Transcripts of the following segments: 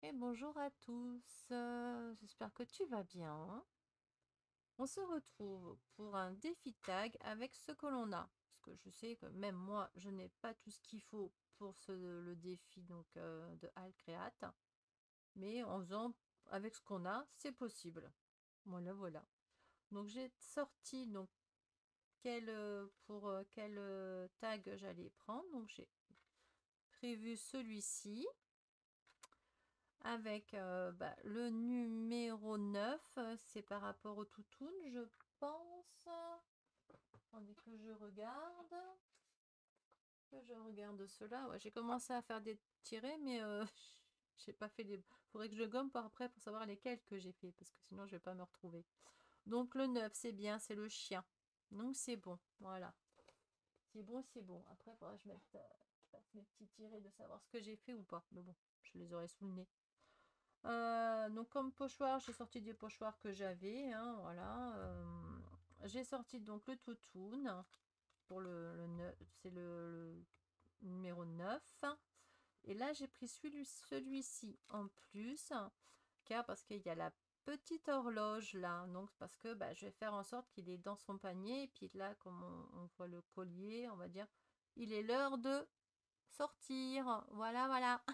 Et bonjour à tous, j'espère que tu vas bien. On se retrouve pour un défi tag avec ce que l'on a. Parce que je sais que même moi, je n'ai pas tout ce qu'il faut pour le défi de Alcreate. Mais en faisant avec ce qu'on a, c'est possible. Voilà, voilà. Donc j'ai sorti quel tag j'allais prendre. Donc j'ai prévu celui-ci avec le numéro 9, c'est par rapport au toutoun, je pense. Attendez que je regarde cela. Ouais, j'ai commencé à faire des tirés, mais j'ai pas fait les. Faudrait que je gomme pour après pour savoir lesquels que j'ai fait, parce que sinon je vais pas me retrouver. Donc le 9 c'est bien, c'est le chien. Donc c'est bon, voilà. C'est bon, c'est bon. Après, il faudra que je fasse mes petits tirés de savoir ce que j'ai fait ou pas. Mais bon, je les aurai sous le nez. Donc comme pochoir, j'ai sorti des pochoirs que j'avais, hein, voilà. J'ai sorti donc le toutoun pour c'est le numéro 9. Et là, j'ai pris celui-ci en plus, car parce qu'il y a la petite horloge là, donc parce que je vais faire en sorte qu'il est dans son panier. Et puis là, comme on voit le collier, on va dire, il est l'heure de sortir. Voilà, voilà.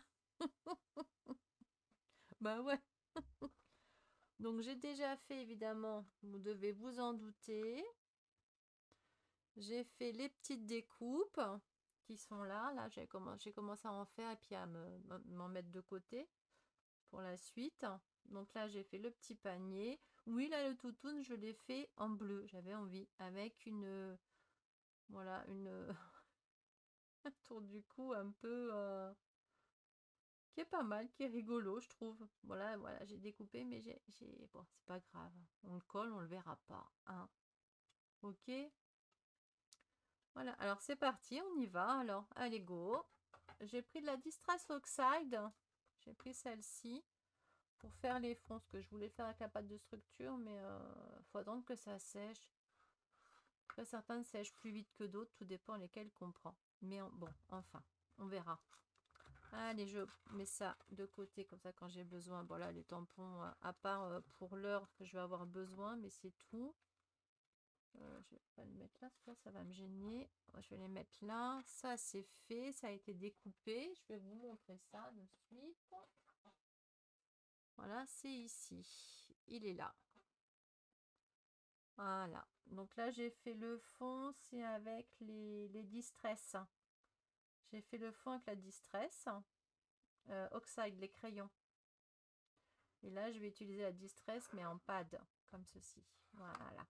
Bah ouais. Donc j'ai déjà fait, évidemment, vous devez vous en douter. J'ai fait les petites découpes qui sont là. Là, j'ai commencé à en faire et puis à m'en mettre de côté pour la suite. Donc là, j'ai fait le petit panier. Oui, là, le toutoun, je l'ai fait en bleu. J'avais envie. Avec voilà, un tour du cou un peu... qui est pas mal, qui est rigolo, je trouve. Voilà, voilà, j'ai découpé, mais bon, c'est pas grave. On le colle, on le verra pas, hein. Ok. Voilà, alors c'est parti, on y va. Alors, allez, go. J'ai pris de la Distress Oxide. J'ai pris celle-ci pour faire les fonds, ce que je voulais faire avec la pâte de structure, mais faut attendre que ça sèche. Après, certaines sèchent plus vite que d'autres, tout dépend lesquelles qu'on prend. Mais bon, enfin, on verra. Allez, je mets ça de côté, comme ça quand j'ai besoin. Voilà, les tampons, à part pour l'heure que je vais avoir besoin, mais c'est tout. Je vais pas le mettre là, parce que là, ça va me gêner. Je vais les mettre là. Ça, c'est fait. Ça a été découpé. Je vais vous montrer ça de suite. Voilà, c'est ici. Il est là. Voilà. Donc là, j'ai fait le fond. C'est avec les Distress. J'ai fait le fond avec la Distress. Oxide, les crayons. Et là, je vais utiliser la Distress, mais en pad, comme ceci. Voilà.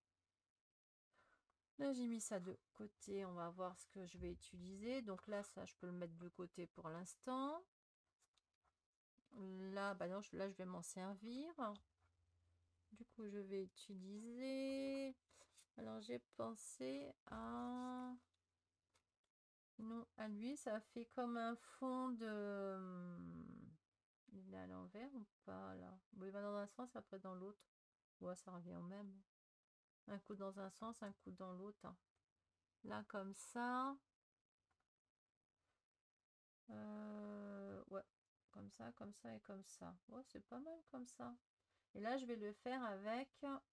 Là, j'ai mis ça de côté. On va voir ce que je vais utiliser. Donc là, ça, je peux le mettre de côté pour l'instant. Là, non, là, je vais m'en servir. Du coup, je vais utiliser... Alors, j'ai pensé à... Non, à lui, ça fait comme un fond de... Il est à l'envers ou pas, là? Bon, il va dans un sens, après dans l'autre. Ouais, ça revient au même. Un coup dans un sens, un coup dans l'autre, hein. Là, comme ça. Ouais, comme ça et comme ça. Ouais, c'est pas mal comme ça. Et là, je vais le faire avec...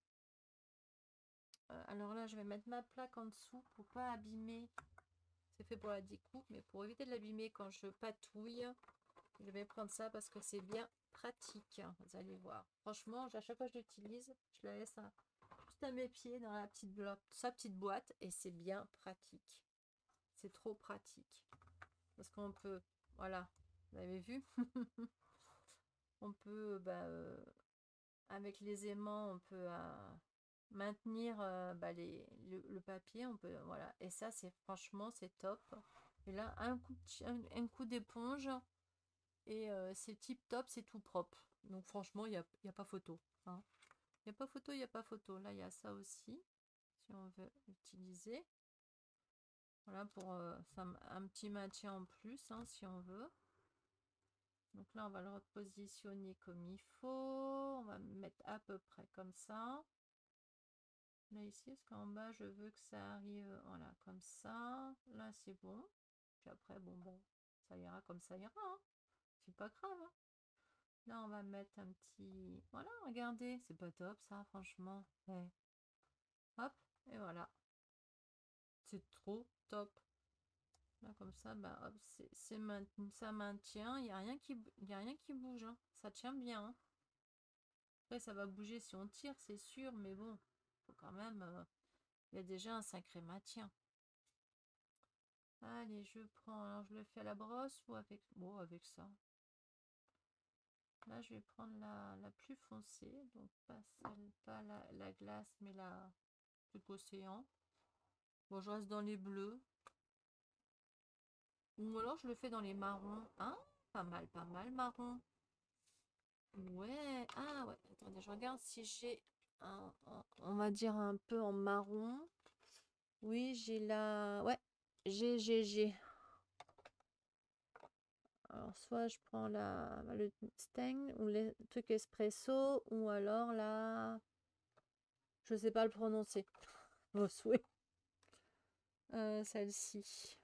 alors là, je vais mettre ma plaque en dessous pour pas abîmer. C'est fait pour la découpe, mais pour éviter de l'abîmer quand je patouille, je vais prendre ça parce que c'est bien pratique. Vous allez voir. Franchement, à chaque fois que je l'utilise, je la laisse juste à mes pieds dans sa petite boîte et c'est bien pratique. C'est trop pratique. Parce qu'on peut, voilà, vous avez vu, on peut, avec les aimants, on peut maintenir le papier, on peut, voilà. Et ça, c'est franchement, c'est top. Et là, un coup d'éponge et c'est tip top, c'est tout propre. Donc franchement, il y a pas photo, hein. Il n'y a pas photo, il n'y a pas photo. Là, il y a ça aussi, si on veut l'utiliser. Voilà, pour un petit maintien en plus, hein, si on veut. Donc là, on va le repositionner comme il faut. On va mettre à peu près comme ça. Là, ici, parce qu'en bas, je veux que ça arrive, voilà, comme ça. Là, c'est bon. Puis après, bon, ça ira comme ça ira, hein. C'est pas grave, hein. Là, on va mettre un petit... Voilà, regardez, c'est pas top ça, franchement. Ouais. Hop, et voilà. C'est trop top. Là, comme ça, bah, hop, ça maintient. Il n'y a rien qui bouge. Hein. Ça tient bien. Hein. Après, ça va bouger si on tire, c'est sûr. Mais bon, faut quand même... il y a déjà un sacré maintien. Allez, je prends... Alors, je le fais à la brosse ou avec... Bon, avec ça. Là, je vais prendre la plus foncée. Donc, pas celle, pas la glace, mais la truc océan. Bon, je reste dans les bleus. Ou alors, je le fais dans les marrons. Hein? Pas mal, marron. Ouais. Ah, ouais. Attendez, je regarde si j'ai on va dire un peu en marron. Oui, j'ai la... Ouais. J'ai. Alors, soit je prends le Steng ou le truc espresso, ou alors la... Je sais pas le prononcer. Vos souhaits. Celle-ci.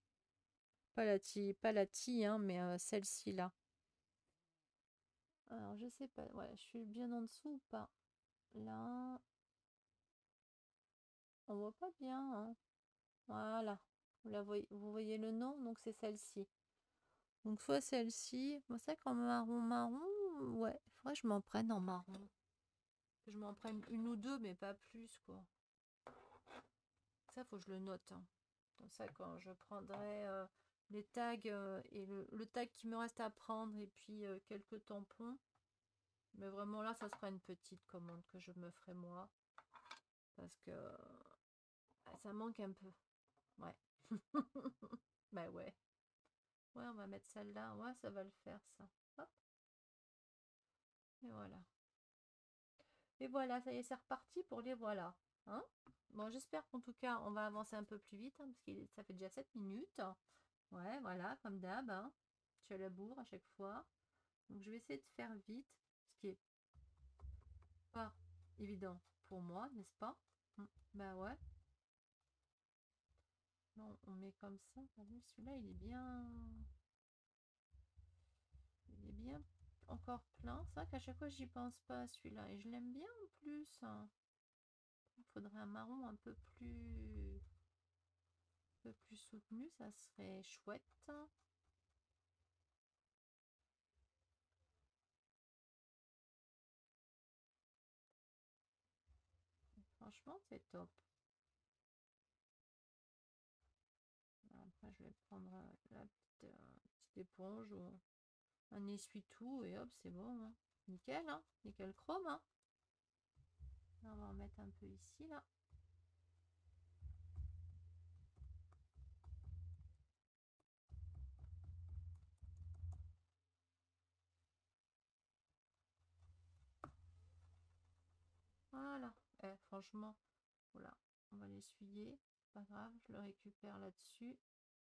Pas la tea, hein, mais celle-ci là. Alors, je sais pas. Ouais, je suis bien en dessous ou pas? Là. On voit pas bien, hein. Voilà. Vous voyez le nom, donc c'est celle-ci. Donc, soit celle-ci. Moi, c'est qu'en marron, ouais. Il faudrait que je m'en prenne en marron. Que je m'en prenne une ou deux, mais pas plus, quoi. Ça, faut que je le note. Hein. Comme ça, quand je prendrai les tags et le tag qui me reste à prendre et puis quelques tampons. Mais vraiment là, ça sera une petite commande que je me ferai moi. Parce que ça manque un peu. Ouais. Bah ouais. Ouais, on va mettre celle-là. Ouais, ça va le faire, ça. Hop. Et voilà. Et voilà, ça y est, c'est reparti pour les voilà. Hein, bon, j'espère qu'en tout cas, on va avancer un peu plus vite. Hein, parce que ça fait déjà 7 minutes. Ouais, voilà, comme d'hab. Hein. Tu as la bourre à chaque fois. Donc, je vais essayer de faire vite. Ce qui est pas évident pour moi, n'est-ce pas? Bah ouais. Non, on met comme ça. Celui-là, il est bien... Il est bien encore plein. C'est vrai qu'à chaque fois, j'y pense pas à celui-là. Et je l'aime bien en plus. Il faudrait un marron un peu plus soutenu. Ça serait chouette. Franchement, c'est top. Après, je vais prendre la petite éponge ou un essuie-tout et hop, c'est bon. Hein. Nickel, hein. Nickel chrome. Hein. Là, on va en mettre un peu ici, là. Voilà. Franchement, voilà. On va l'essuyer. Pas grave, je le récupère là-dessus.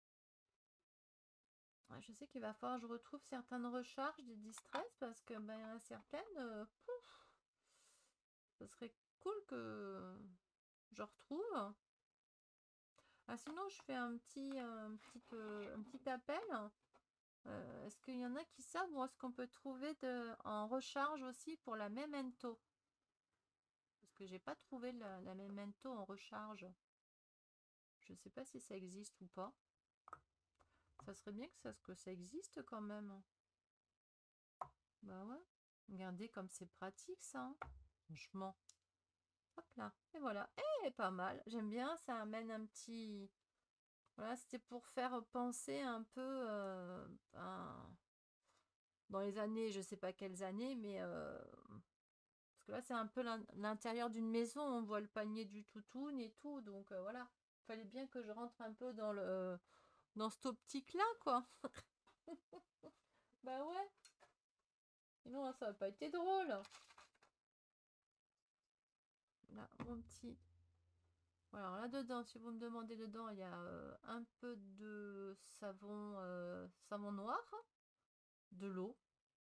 Ouais, je sais qu'il va falloir que je retrouve certaines recharges des distress parce que ben, il y en a certaines, pouf, ce serait cool que je retrouve. Ah, sinon, je fais un petit appel. Est-ce qu'il y en a qui savent où est-ce qu'on peut trouver en recharge aussi pour la Memento? Parce que j'ai pas trouvé la Memento en recharge. Je sais pas si ça existe ou pas. Ça serait bien que ça existe quand même. Bah ouais. Regardez comme c'est pratique ça. Hein. Franchement. Hop là. Et voilà. Et pas mal. J'aime bien. Ça amène un petit... Voilà, c'était pour faire penser un peu... dans les années, je sais pas quelles années, mais... parce que là, c'est un peu l'intérieur d'une maison. On voit le panier du toutoun et tout. Donc voilà. Il fallait bien que je rentre un peu dans cette optique-là, quoi. Bah ouais. Sinon, ça n'a pas été drôle. Là, mon petit... Voilà, alors là-dedans, si vous me demandez dedans, il y a un peu de savon noir, de l'eau,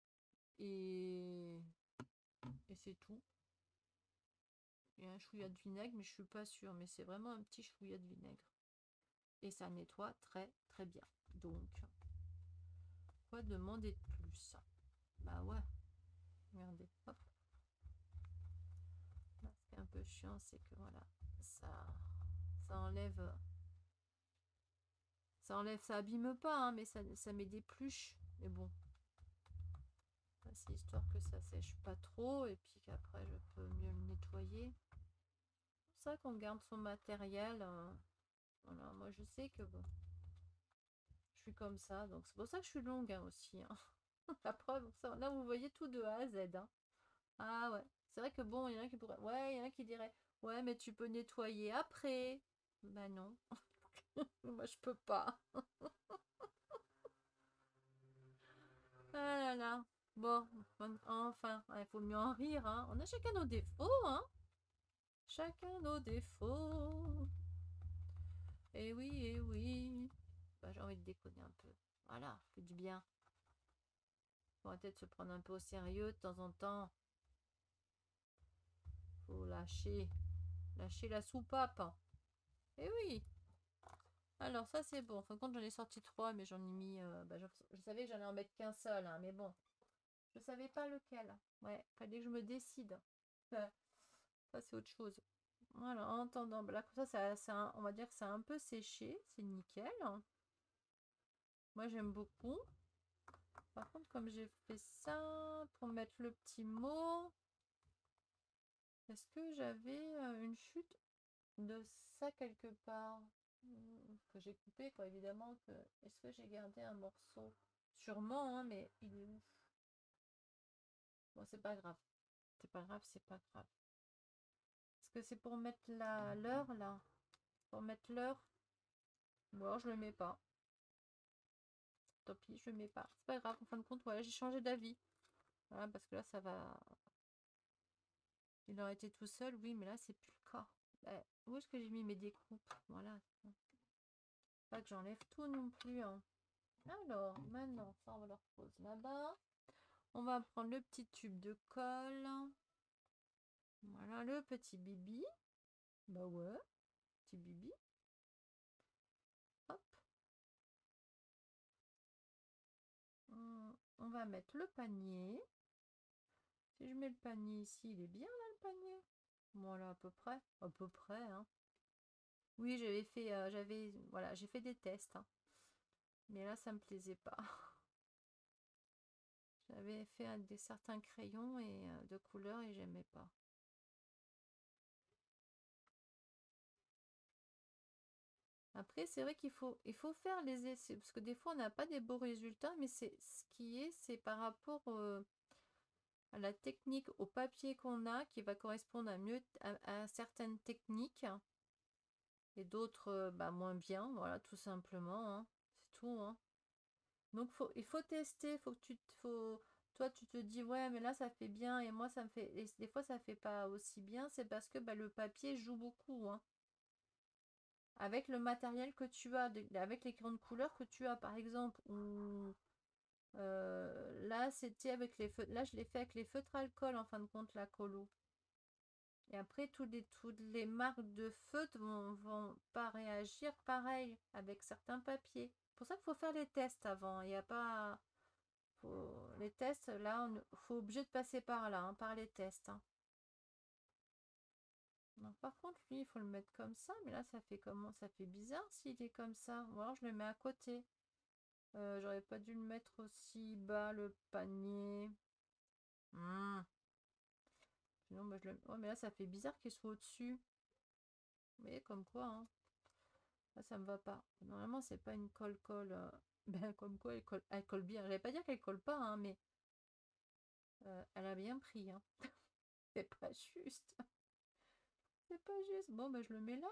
et, et c'est tout. Il y a un chouïa de vinaigre, mais je suis pas sûre, mais c'est vraiment un petit chouïa de vinaigre. Et ça nettoie très très bien. Donc, quoi demander de plus? Bah ouais. Regardez, hop. Là, ce qui est un peu chiant, c'est que voilà, ça enlève, ça abîme pas, hein, mais ça met des pluches. Mais bon, c'est histoire que ça sèche pas trop et puis qu'après je peux mieux le nettoyer. C'est ça qu'on garde son matériel. Voilà, moi je sais que bon, je suis comme ça, donc c'est pour ça que je suis longue hein, aussi. Hein. La preuve, ça, là vous voyez tout de A à Z. Hein. Ah ouais, c'est vrai que bon, il y en a qui pourraient, ouais, il y en a qui diraient, ouais, mais tu peux nettoyer après. Bah non, moi je peux pas. Ah là là. Bon, enfin, il faut mieux en rire, hein. On a chacun nos défauts, hein. Chacun nos défauts. Eh oui, eh oui. Bah, j'ai envie de déconner un peu. Voilà, fait du bien. Faut peut-être se prendre un peu au sérieux de temps en temps. Faut lâcher. Lâcher la soupape. Eh oui. Alors ça c'est bon. En fin de compte j'en ai sorti 3 mais j'en ai mis... bah, je savais que j'allais en mettre qu'un seul. Hein, mais bon. Je savais pas lequel. Ouais, fallait que je me décide. Ça c'est autre chose. Voilà, en attendant, bah là, comme ça, on va dire que ça a un peu séché, c'est nickel. Moi, j'aime beaucoup. Par contre, comme j'ai fait ça pour mettre le petit mot, est-ce que j'avais une chute de ça quelque part que j'ai coupé, quoi, évidemment. Est-ce que j'ai gardé un morceau? Sûrement, hein, mais il est où? Bon, c'est pas grave. C'est pas grave, c'est pas grave. Est-ce que c'est pour mettre l'heure, là? Pour mettre l'heure? Ou alors je le mets pas. Tant pis, je le mets pas. C'est pas grave, en fin de compte, voilà, j'ai changé d'avis. Voilà, parce que là, ça va. Il aurait été tout seul, oui, mais là, c'est plus le cas. Bah, où est-ce que j'ai mis mes découpes? Voilà. Pas que j'enlève tout non plus. Hein. Alors, maintenant, ça, on va le reposer là-bas. On va prendre le petit tube de colle. Voilà, le petit bibi. Bah ouais, petit bibi. Hop. On va mettre le panier. Si je mets le panier ici, il est bien là, le panier. Voilà, à peu près. À peu près, hein. Oui, voilà, j'ai fait des tests, hein. Mais là, ça me plaisait pas. J'avais fait avec certains crayons et de couleurs et j'aimais pas. Après, c'est vrai qu'il faut faire les essais parce que des fois, on n'a pas des beaux résultats, mais c'est par rapport à la technique, au papier qu'on a, qui va correspondre à certaines techniques et d'autres bah, moins bien, voilà, tout simplement. Hein. C'est tout. Hein. Donc il faut tester, toi tu te dis ouais mais là ça fait bien et moi ça me fait et des fois ça fait pas aussi bien, c'est parce que bah, le papier joue beaucoup hein. Avec le matériel que tu as, avec les crayons de couleur que tu as par exemple ou là c'était avec les feutres, là je l'ai fait avec les feutres alcool en fin de compte la colo. Et après toutes les marques de feutres vont pas réagir pareil avec certains papiers. C'est pour ça qu'il faut faire les tests avant. Il n'y a pas les tests, là, faut obligé de passer par là, hein, par les tests. Hein. Non, par contre, lui, il faut le mettre comme ça, mais là, ça fait comment? Ça fait bizarre s'il est comme ça. Ou alors, je le mets à côté. J'aurais pas dû le mettre aussi bas, le panier. Sinon, bah, je le... Oh, mais là, ça fait bizarre qu'il soit au-dessus. Mais comme quoi, hein. Là, ça me va pas. Normalement, c'est pas une colle-colle. Ben, comme quoi, elle colle bien. J'allais pas dire qu'elle colle pas, hein, mais elle a bien pris. Hein. C'est pas juste. C'est pas juste. Bon, ben, je le mets là.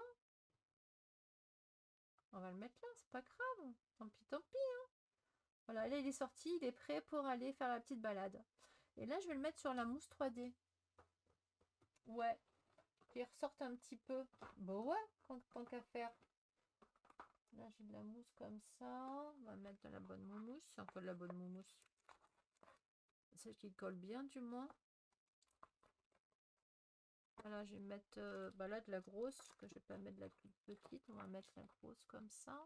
On va le mettre là, c'est pas grave. Tant pis, tant pis. Hein. Voilà, là, il est sorti. Il est prêt pour aller faire la petite balade. Et là, je vais le mettre sur la mousse 3D. Ouais. Qu'il ressorte un petit peu. Bon, ouais, tant qu'à faire. Là, j'ai de la mousse comme ça. On va mettre de la bonne mousse. Enfin, de la bonne mousse. Celle qui colle bien, du moins. Voilà, je vais mettre bah là de la grosse, parce que je vais pas mettre de la toute petite. On va mettre la grosse comme ça.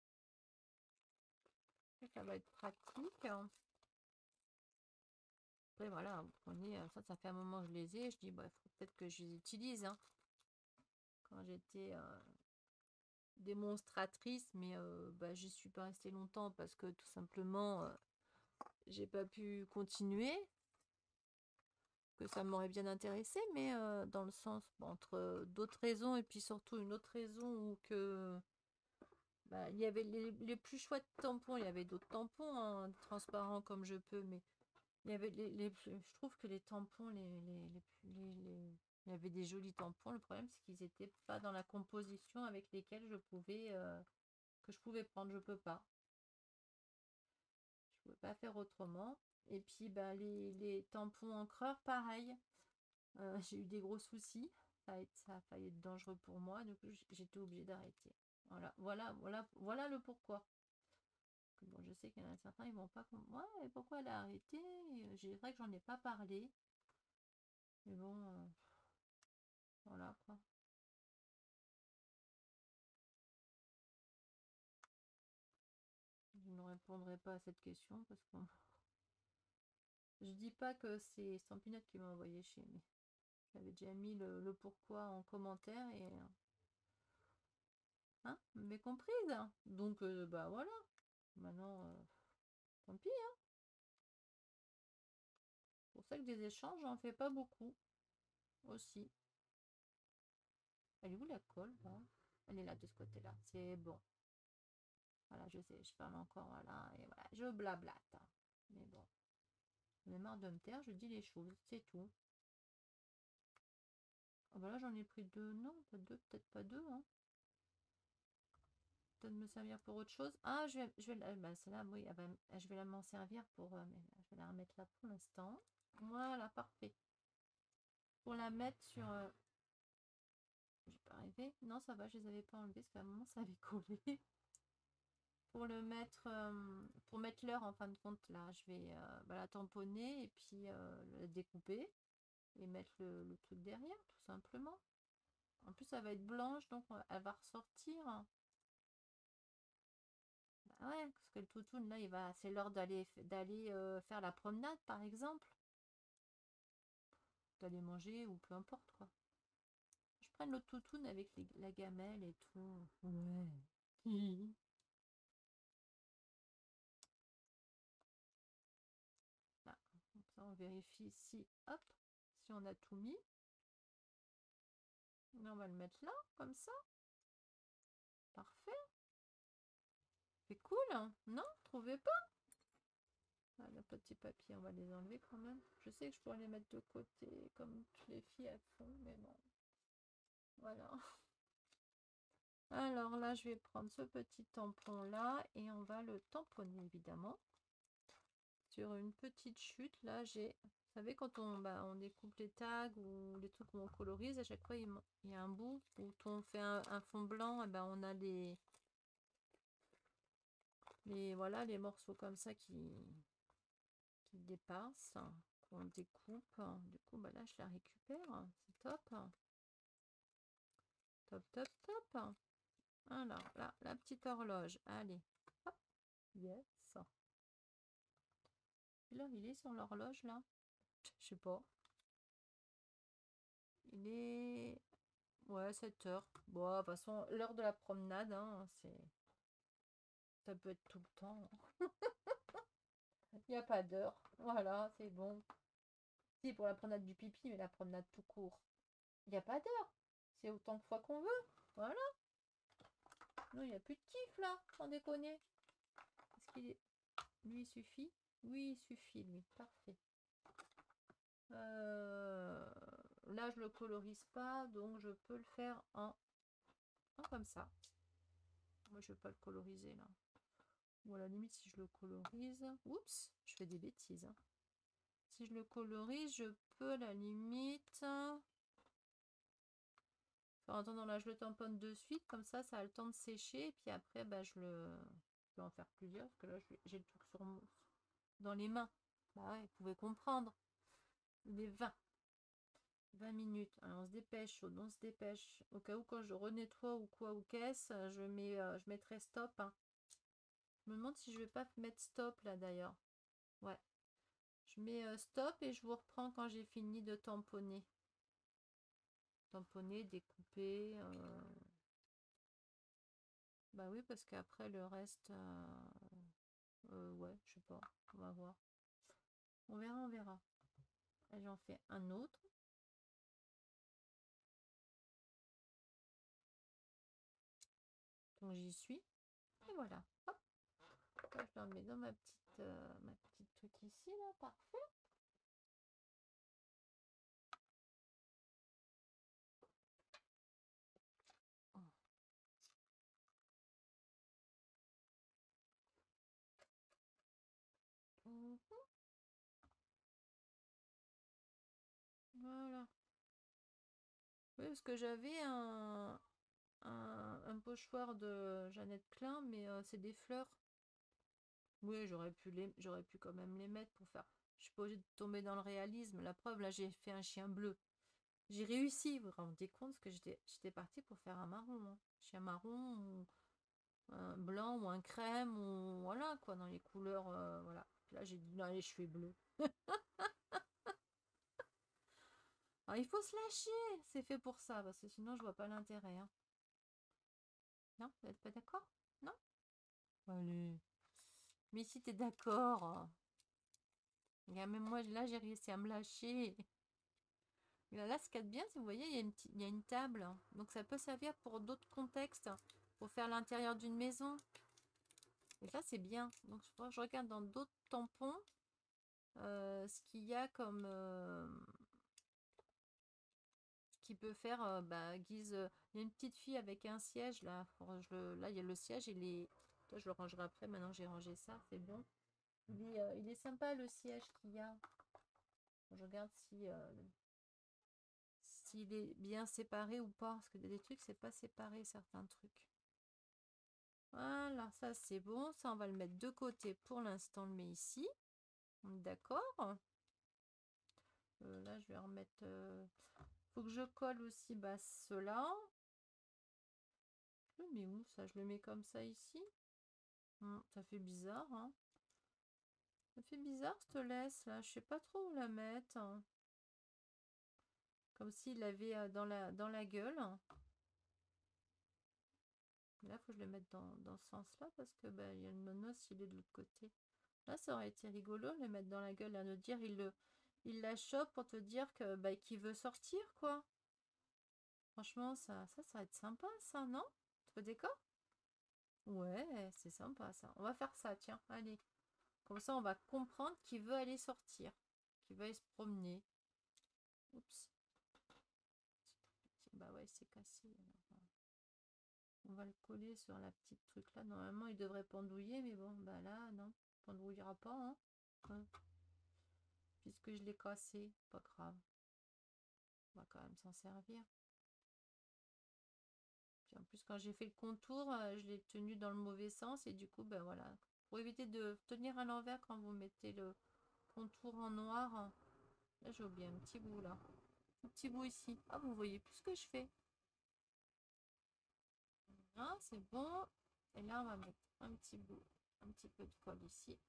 Et ça va être pratique. Après, voilà, vous prenez, ça fait un moment que je les ai. Je dis, bah, faut peut-être que je les utilise, hein. Quand j'étais démonstratrice, mais bah, j'y suis pas restée longtemps parce que tout simplement, j'ai pas pu continuer, que ça m'aurait bien intéressé, mais dans le sens, bon, entre d'autres raisons et puis surtout une autre raison où que bah, il y avait les plus chouettes tampons, il y avait d'autres tampons, hein, transparents comme je peux, mais il y avait je trouve que les tampons, il y avait des jolis tampons. Le problème, c'est qu'ils n'étaient pas dans la composition avec lesquels que je pouvais prendre. Je peux pas. Je pouvais pas faire autrement. Et puis, bah, les tampons encreurs, pareil. J'ai eu des gros soucis. Ça a failli être dangereux pour moi. Du coup, j'étais obligée d'arrêter. Voilà le pourquoi. Bon, je sais qu'il y en a certains, ils vont pas comme moi. Et pourquoi elle a arrêté? C'est vrai que j'en ai pas parlé. Mais bon, voilà quoi. Je ne répondrai pas à cette question parce que je dis pas que c'est Stampinette qui m'a envoyé chier, mais j'avais déjà mis le pourquoi en commentaire et hein, mais comprise. Donc bah voilà. Maintenant, tant pis, hein. C'est pour ça que des échanges, j'en fais pas beaucoup aussi. Elle est où la colle là? Elle est là de ce côté-là. C'est bon. Voilà, je sais, je parle encore, voilà, et voilà, je blablate. Mais bon, j'en ai marre de me taire, je dis les choses, c'est tout. Ah bah là, j'en ai pris deux, non, pas deux, peut-être pas deux, hein. Peut-être me servir pour autre chose. Ah, je vais bah, celle-là, oui, ah bah, je vais la m'en servir pour, mais je vais la remettre là pour l'instant. Voilà, parfait. Pour la mettre sur, j'ai pas rêvé. Non, ça va, je les avais pas enlevés parce qu'à un moment, ça avait collé. Pour le mettre, pour mettre l'heure en fin de compte, là, je vais bah, la tamponner et puis la découper et mettre le truc derrière, tout simplement. En plus, ça va être blanche, donc elle va ressortir. Bah ouais, parce que le toutoun, là, c'est l'heure d'aller faire la promenade, par exemple. D'aller manger ou peu importe, quoi. Je prends le toutoun avec la gamelle et tout. Ouais. Là, comme ça, on vérifie si, hop, si on a tout mis. Et on va le mettre là, comme ça. Parfait. C'est cool, hein? Non? Trouvez pas? Ah, le petit papier, on va les enlever quand même. Je sais que je pourrais les mettre de côté, comme les filles elles font, mais bon. Voilà. Alors là, je vais prendre ce petit tampon là et on va le tamponner évidemment. Sur une petite chute, là, vous savez, quand on découpe les tags ou les trucs où on colorise, à chaque fois, il y a un bout où on fait un fond blanc, et ben on a voilà, les morceaux comme ça qui dépassent, qu'on découpe. Du coup, bah là, je la récupère. C'est top. Top, top, top. Alors, là, la petite horloge. Allez. Hop. Yes. Quelle heure il est sur l'horloge, là? Je sais pas. Il est... Ouais, 7 heures. Bon, de toute façon, l'heure de la promenade, hein, ça peut être tout le temps. Il n'y a pas d'heure. Voilà, c'est bon. Si, pour la promenade du pipi, mais la promenade tout court. Il n'y a pas d'heure. C'est autant de fois qu'on veut. Voilà. Non, il n'y a plus de kiff là, sans déconner. Est-ce qu'il est... Lui, il suffit? Oui, il suffit, lui. Parfait. Là, je le colorise pas, donc je peux le faire en comme ça. Moi, je vais pas le coloriser là. Ou à la limite, si je le colorise... Oups, je fais des bêtises. Hein. Si je le colorise, je peux à la limite... En attendant, là, je le tamponne de suite. Comme ça a le temps de sécher. Et puis après, bah, je peux en faire plusieurs. Parce que là, j'ai le truc dans les mains. Bah ouais, vous pouvez comprendre. Il est 20 minutes. Alors, on se dépêche, on se dépêche. Au cas où, quand je renettoie ou quoi ou qu'est-ce, je mettrai stop. Hein. Je me demande si je vais pas mettre stop là d'ailleurs. Ouais. Je mets stop et je vous reprends quand j'ai fini de tamponner. Tamponner, découper. Bah oui, parce qu'après le reste, ouais, je sais pas, on va voir. On verra, on verra. Et j'en fais un autre. Donc j'y suis. Et voilà. Hop. Là, je le mets dans ma petite truc ici, là, parfait. Mhm. Voilà. Oui, parce que j'avais un pochoir de Jeannette Klein, mais c'est des fleurs. Oui, j'aurais pu quand même les mettre pour faire. Je suis pas obligée de tomber dans le réalisme. La preuve, là, j'ai fait un chien bleu. J'ai réussi, vous vous rendez compte, parce que j'étais partie pour faire un marron. Hein. Chien marron, ou un blanc, ou un crème, ou voilà, quoi, dans les couleurs, voilà. Là, j'ai dit, non, allez, je fais bleu. Alors, il faut se lâcher, c'est fait pour ça, parce que sinon, je vois pas l'intérêt. Hein. Non, vous n'êtes pas d'accord? Non? Allez. Mais si t'es d'accord. Même moi, là, j'ai réussi à me lâcher. Et là, ce qu'il y a de bien, c'est vous voyez, il y a une table. Hein. Donc, ça peut servir pour d'autres contextes. Pour faire l'intérieur d'une maison. Et ça, c'est bien. Donc, je regarde dans d'autres tampons ce qu'il y a comme... qui peut faire guise... il y a une petite fille avec un siège, là. Là, il y a le siège et les... Toi, je le rangerai après. Maintenant, j'ai rangé ça. C'est bon. Il est sympa, le siège qu'il y a. Je regarde si... s'il est bien séparé ou pas. Parce que des trucs, c'est pas séparé, certains trucs. Voilà, ça c'est bon. Ça, on va le mettre de côté pour l'instant. On le met ici. D'accord. Là, je vais remettre... faut que je colle aussi cela. Je le mets où ça? Je le mets comme ça ici. Ça fait bizarre. Hein. Ça fait bizarre cette laisse là. Je sais pas trop où la mettre. Hein. Comme s'il l'avait dans la gueule. Là, faut que je le mette dans ce sens-là parce que il y a le nonos, il est de l'autre côté. Là, ça aurait été rigolo de le mettre dans la gueule, à nous dire, il la chope pour te dire que qu'il veut sortir, quoi. Franchement, ça va être sympa, ça, non? Trop décor? Ouais, c'est sympa, ça. On va faire ça, tiens, allez. Comme ça, on va comprendre qu'il veut aller sortir, qu'il veut aller se promener. Oups. Bah ouais, c'est cassé. On va le coller sur la petite truc là. Normalement, il devrait pendouiller, mais bon, bah là, non. Il pendouillera pas, hein. Ouais. Puisque je l'ai cassé, pas grave. On va quand même s'en servir. Puis en plus, quand j'ai fait le contour, je l'ai tenu dans le mauvais sens et du coup, ben voilà. Pour éviter de tenir à l'envers quand vous mettez le contour en noir. Là, j'ai oublié un petit bout là. Un petit bout ici. Ah, vous voyez plus ce que je fais. Ah, c'est bon. Et là, on va mettre un petit bout, un petit peu de colle ici.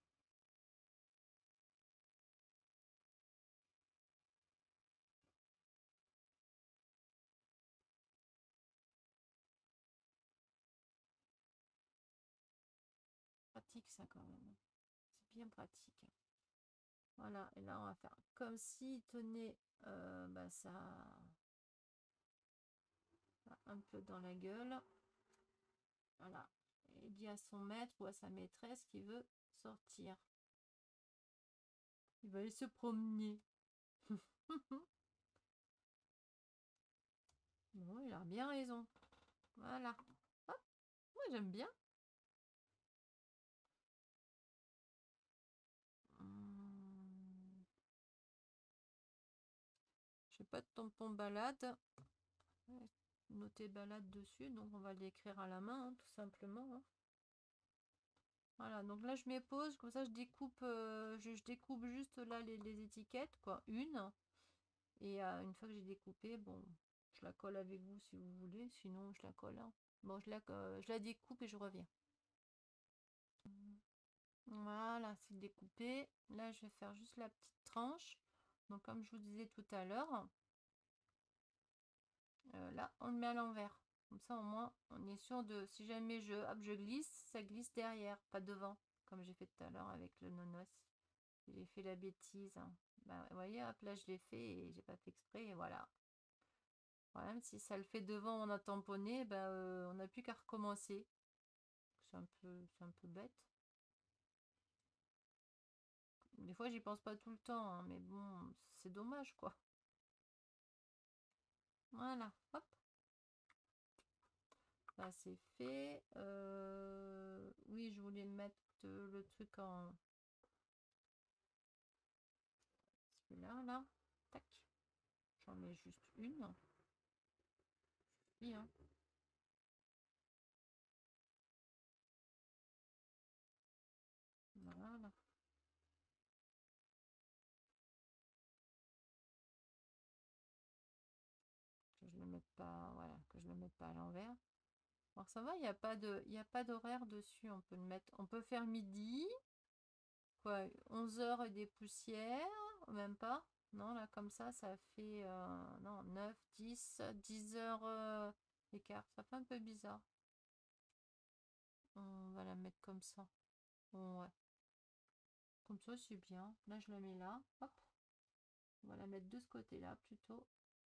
Pratique ça quand même. C'est bien pratique. Voilà, et là on va faire comme s'il tenait ça un peu dans la gueule. Voilà. Et il dit à son maître ou à sa maîtresse qu'il veut sortir. Il va aller se promener. Bon, il a bien raison. Voilà. Hop, moi j'aime bien. Hum, j'ai pas de tampon balade. Ouais, noter balade dessus, donc on va l'écrire à la main, hein, tout simplement. Hein. Voilà, donc là je mets pause, comme ça je découpe, je découpe juste là les étiquettes, quoi, une. Et une fois que j'ai découpé, bon, je la colle avec vous si vous voulez, sinon je la colle. Hein. Bon, je la découpe et je reviens. Voilà, c'est découpé. Là, je vais faire juste la petite tranche. Donc, comme je vous disais tout à l'heure, là, on le met à l'envers. Comme ça, au moins, on est sûr de... Si jamais je glisse, ça glisse derrière, pas devant. Comme j'ai fait tout à l'heure avec le nonos. J'ai fait la bêtise. Bah, vous voyez, hop, là, je l'ai fait et j'ai pas fait exprès. Et voilà. Voilà, si ça le fait devant, on a tamponné, bah, on n'a plus qu'à recommencer. C'est un peu bête. Des fois, j'y pense pas tout le temps, hein, mais bon, c'est dommage, quoi. Voilà, hop. Ça, c'est fait. Oui, je voulais mettre le truc en... Celui-là, là. Tac. J'en mets juste une. Oui, hein. Voilà. Que je le mette pas, voilà, que je le mette pas à l'envers. Alors ça va, il y a pas d'horaire dessus. On peut le mettre, on peut faire midi, quoi, 11 heures et des poussières, même pas. Non, là, comme ça fait, non, 9, 10 heures d'écart. Ça fait un peu bizarre. On va la mettre comme ça. Bon, ouais. Comme ça, c'est bien. Là, je la mets là. Hop. On va la mettre de ce côté-là, plutôt.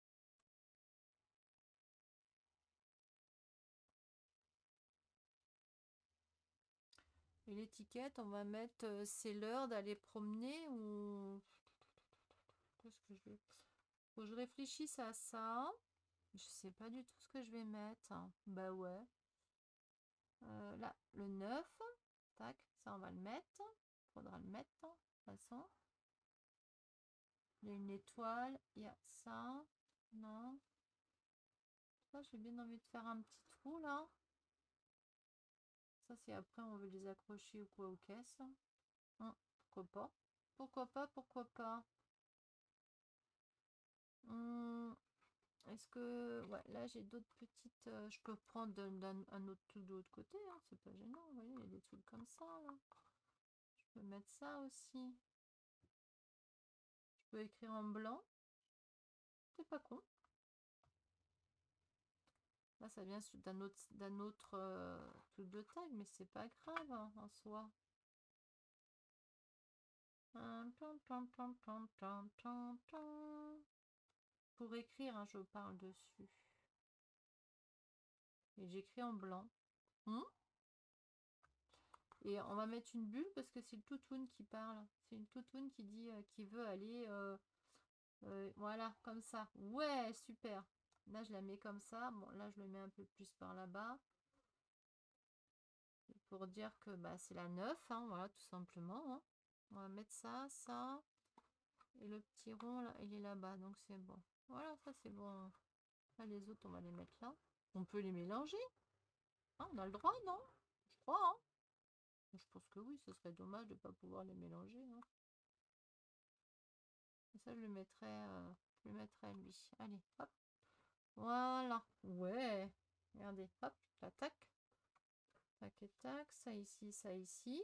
Et l'étiquette, on va mettre, c'est l'heure d'aller promener ou... Qu'est-ce que je vais... Faut que je réfléchisse à ça. Je sais pas du tout ce que je vais mettre. Bah ouais. Là, le 9. Tac, ça on va le mettre. Faudra le mettre, de toute façon. Il y a une étoile. Il y a ça. Non. Ça, j'ai bien envie de faire un petit trou là. Ça, c'est après, on veut les accrocher ou quoi aux caisses. Pourquoi pas? Pourquoi pas? Pourquoi pas? Est-ce que... Ouais, là, j'ai d'autres petites... je peux prendre un autre truc de l'autre côté, hein, c'est pas gênant. Vous voyez, il y a des trucs comme ça, là. Je peux mettre ça aussi. Je peux écrire en blanc. C'est pas con. Là, ça vient d'un autre truc de tag, mais c'est pas grave, hein, en soi. Pour écrire, hein, je parle dessus. Et j'écris en blanc. Et on va mettre une bulle parce que c'est le toutoun qui parle. C'est une toutoun qui dit qu'il veut aller... voilà, comme ça. Ouais, super. Là, je la mets comme ça. Bon, là, je le mets un peu plus par là-bas. Pour dire que bah, c'est la 9, hein, voilà, tout simplement. Hein. On va mettre ça, ça. Et le petit rond, là, il est là-bas. Donc, c'est bon. Voilà, ça, c'est bon. Là, les autres, on va les mettre là. On peut les mélanger. Ah, on a le droit, non? Je crois, hein. Je pense que oui, ce serait dommage de ne pas pouvoir les mélanger. Hein. Et ça, je le mettrai lui. Allez, hop. Voilà. Ouais. Regardez, hop, la tac. Tac et tac. Ça ici, ça ici.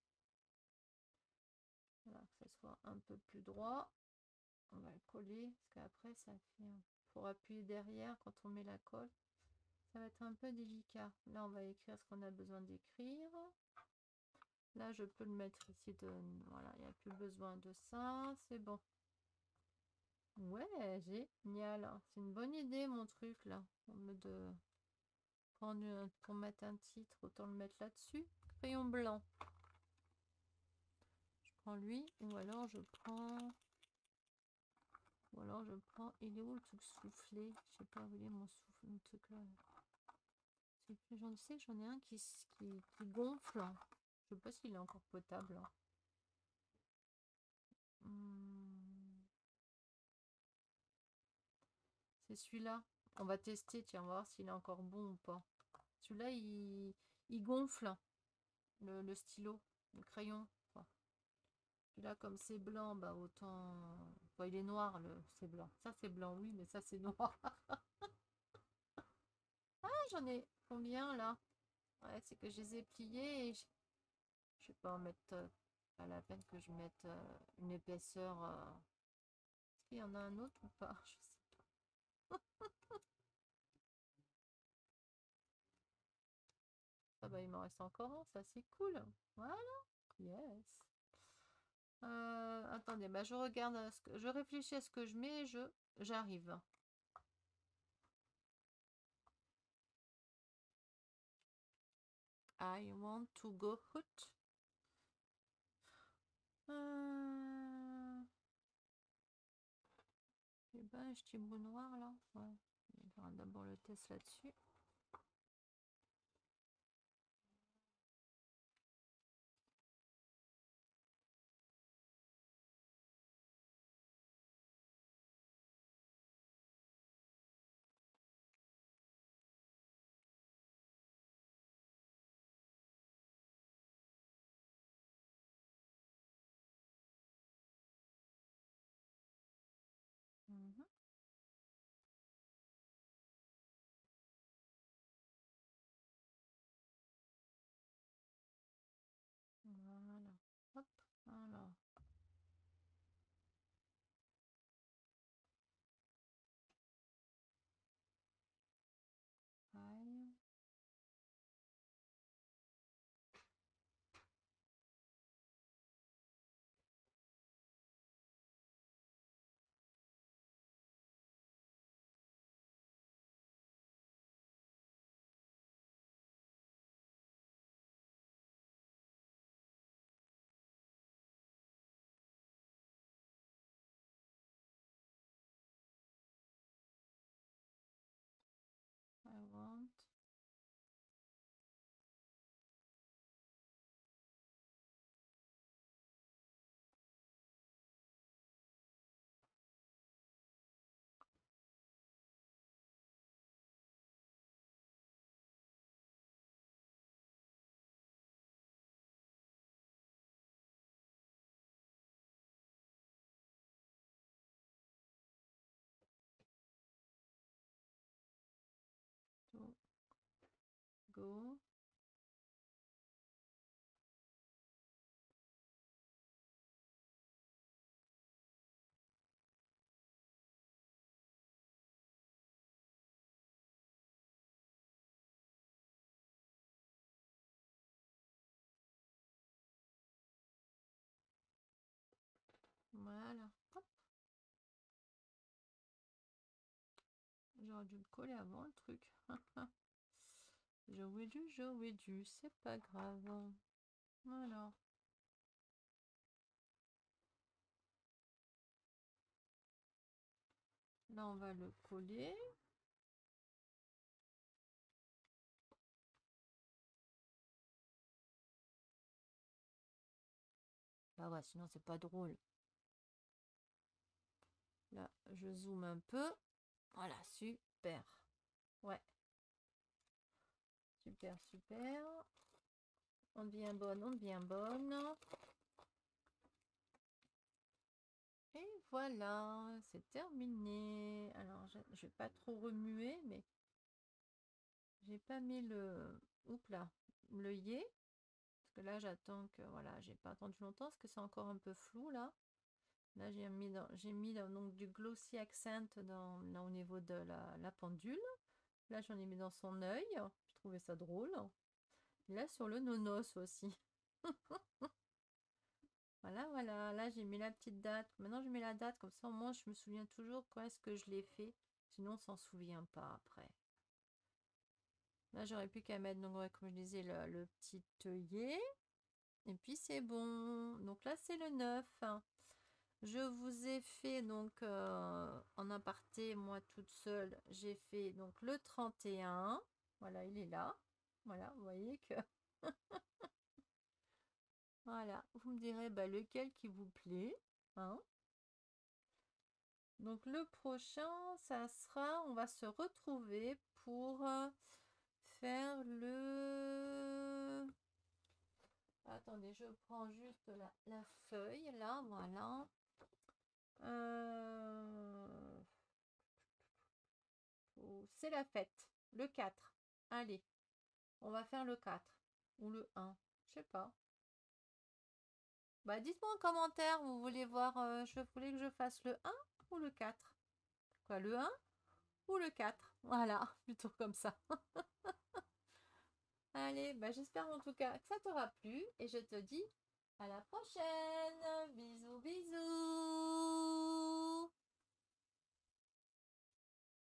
Voilà, que ça soit un peu plus droit. On va le coller, parce qu'après, ça fait... Pour appuyer derrière, quand on met la colle, ça va être un peu délicat. Là, on va écrire ce qu'on a besoin d'écrire. Là, je peux le mettre ici. Voilà, il n'y a plus besoin de ça. C'est bon. Ouais, génial. C'est une bonne idée, mon truc, là. De prendre pour mettre un titre, autant le mettre là-dessus. Crayon blanc. Je prends lui, ou alors je prends... Ou alors je prends... Il est où le truc soufflé? Je sais pas, vous voyez mon souffle, mon truc là. J'en sais, j'en ai un qui gonfle. Je sais pas s'il est encore potable. C'est celui-là. On va tester, tiens, on va voir s'il est encore bon ou pas. Celui-là, il gonfle le stylo, le crayon. Enfin, puis là, comme c'est blanc, bah autant... Enfin, il est noir, c'est blanc. Ça, c'est blanc, oui, mais ça, c'est noir. Ah, j'en ai combien, là? Ouais, c'est que je les ai pliés et Je vais pas mettre pas la peine que je mette une épaisseur. Est-ce qu'il y en a un autre ou pas? Je sais pas. Ah bah il m'en reste encore un, ça c'est cool. Voilà. Yes. Attendez, bah je regarde, je réfléchis à ce que je mets, j'arrive. I want to go out. Eh ben, je petit bout noir là. Ouais. On va faire d'abord le test là-dessus. Mhm. Voilà. Hop. Alors. Aïe. I want. To go. Voilà. Hop. J'aurais dû le coller avant le truc. J'aurais dû, c'est pas grave. Voilà. Là, on va le coller. Bah ouais, sinon c'est pas drôle. Là, je zoome un peu. Voilà, super. Ouais. Super, super. On devient bonne, on devient bonne. Et voilà, c'est terminé. Alors, je vais pas trop remuer, mais j'ai pas mis le... Oups là, l'œillet. Parce que là, j'attends que... Voilà, j'ai pas attendu longtemps parce que c'est encore un peu flou là. Là, j'ai mis donc, du glossy accent là, au niveau de la pendule. Là, j'en ai mis dans son œil. Je trouvais ça drôle. Et là, sur le nonos aussi. Voilà, voilà. Là, j'ai mis la petite date. Maintenant, je mets la date. Comme ça, au moins, je me souviens toujours quand est-ce que je l'ai fait. Sinon, on s'en souvient pas après. Là, j'aurais plus qu'à mettre, donc, ouais, comme je disais, le petit œillet. Et puis, c'est bon. Donc là, c'est le 9. Je vous ai fait, donc, en aparté, moi, toute seule, j'ai fait, donc, le 31. Voilà, il est là. Voilà, vous voyez que... Voilà, vous me direz bah, lequel qui vous plaît. Hein. Donc le prochain, ça sera, on va se retrouver pour faire le... Attendez, je prends juste la feuille, là, voilà. C'est la fête, le 4. Allez, on va faire le 4 ou le 1, je sais pas. Bah, dites-moi en commentaire, vous voulez voir, je voulais que je fasse le 1 ou le 4? Quoi, le 1 ou le 4? Voilà, plutôt comme ça. Allez, bah j'espère en tout cas que ça t'aura plu et je te dis à la prochaine. Bisous.